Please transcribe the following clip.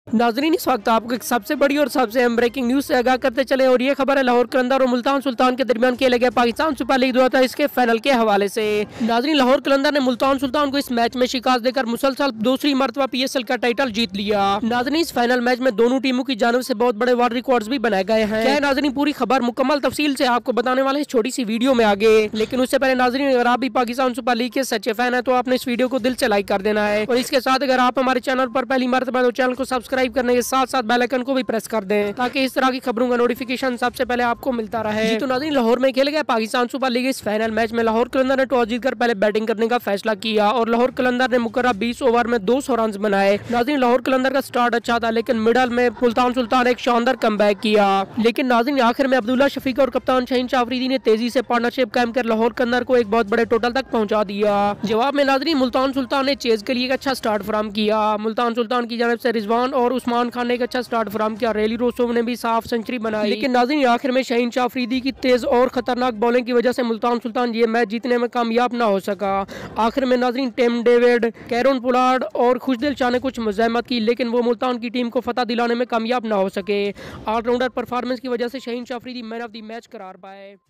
नाजरीन, इस वक्त आपको एक सबसे बड़ी और सबसे अहम ब्रेकिंग न्यूज से आगाह करते चले और ये खबर है लाहौर कलंदर और मुल्तान सुल्तान के दरमियान खेले गए पाकिस्तान सुपर लीग 2023 के फाइनल के हवाले से। नाजरीन, लाहौर कलंदर ने मुल्तान सुल्तान को इस मैच में शिकस्त देकर मुसलसल दूसरी मरतबा PSL का टाइटल जीत लिया। नाजरीन, इस फाइनल मैच में दोनों टीमों की जानिब से बहुत बड़े वर्ल्ड रिकॉर्ड्स भी बनाए गए हैं। क्या है नाजरीन, पूरी खबर मुकम्मल तफसील से आपको बताने वाले छोटी सी वीडियो में आगे, लेकिन उससे पहले नाजरीन, अगर आप भी पाकिस्तान सुपर लीग के सच्चे फैन है तो आपने इस वीडियो को दिल से लाइक कर देना है और इसके साथ अगर आप हमारे चैनल पर पहली मरतबा तो चैनल को सब्सक्राइब करने के साथ बेल आइकन को भी प्रेस कर दें ताकि इस तरह की खबरों का नोटिफिकेशन सबसे पहले आपको मिलता रहे। तो नाज़रीन, लाहौर में खेले गए पाकिस्तान सुपर लीग इस फाइनल मैच में लाहौर कलंदर ने टॉस जीतकर पहले बैटिंग करने का फैसला किया और लाहौर कलंदर ने मुकर्रर 20 ओवर में 200 रन बनाए। नाज़रीन, लाहौर कलंदर का स्टार्ट अच्छा था लेकिन मिडल में मुल्तान सुल्तान एक शानदार कमबैक किया, लेकिन नाज़रीन आखिर में अब्दुल्ला शफीक और कप्तान शाहीन शाह अफरीदी ने तेजी से पार्टनरशिप कायम कर लाहौर कलंदर को एक बहुत बड़े टोटल तक पहुंचा दिया। जवाब में नाज़रीन, मुल्तान सुल्तान ने चेज के लिए एक अच्छा स्टार्ट फराहम किया। मुल्तान सुल्तान की जानिब से रिजवान और उस्मान खान ने एक अच्छा स्टार्ट फराहम किया। रेली रोसोव ने भी साफ सेंचुरी बनाई, लेकिन नाज़रीन आखिर में शाहीन शाह अफरीदी की तेज और खतरनाक बॉलिंग की वजह से मुल्तान सुल्तान ये मैच जीतने में कामयाब ना हो सका। आखिर में नाज़रीन टिम डेविड, कैरन पोलार्ड और खुशदिल शाह ने कुछ मज़ाहमत की लेकिन वो मुल्तान की टीम को फतह दिलाने में कामयाब ना हो सके। ऑलराउंडर परफॉर्मेंस की वजह से Shaheen Shah Afridi man of the match करार पाए।